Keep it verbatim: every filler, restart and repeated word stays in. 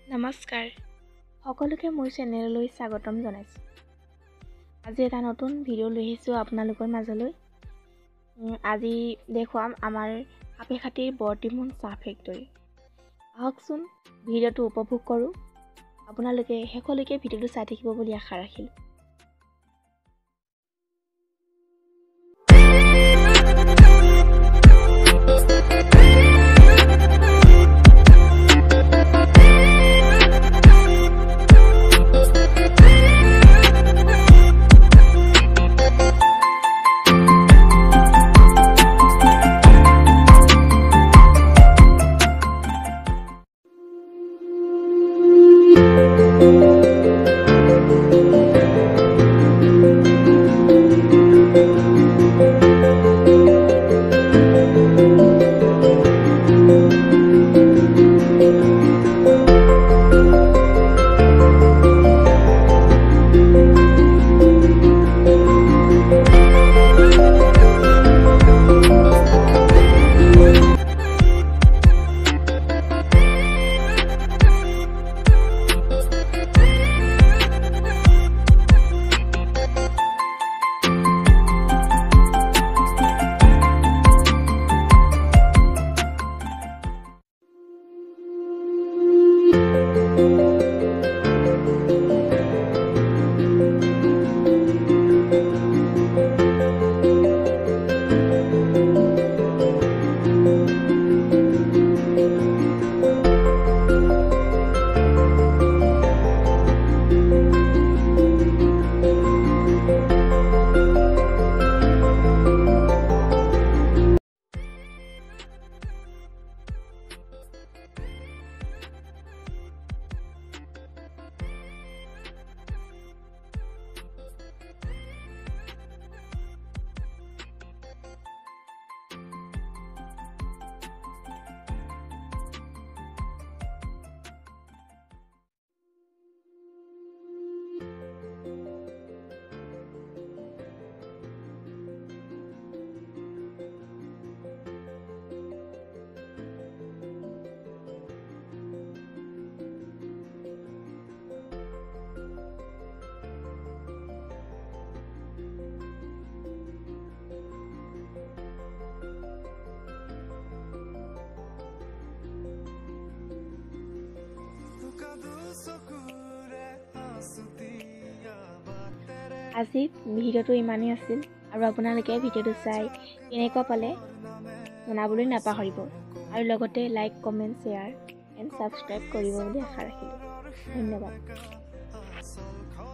নমস্কাৰ সকলোকে মোৰ চেনেললৈ স্বাগতম জনাইছোঁ। আজি এটা নতুন ভিডিঅ' লৈ আহিছোঁ আপোনালোকৰ মাজলৈ। আজি দেখুৱাম আমাৰ সাপেখাতিৰ বৰটিমোন চাহ ফেক্টৰী। আহকচোন ভিডিঅ'টো উপভোগ কৰোঁ। আপোনালোকে শেষলৈকে ভিডিঅ'টো চাই থাকিব বুলি আশা ৰাখিলোঁ। আজি ভিডিঅ'টো ইমানেই আছিল আৰু আপোনালোকে ভিডিঅ'টো চাই কেনেকুৱা পালে জনাবলৈ নাপাহৰিব আৰু লগতে like comment share and subscribe কৰিব বুলি আশা ৰাখিলোঁ। ধন্যবাদ।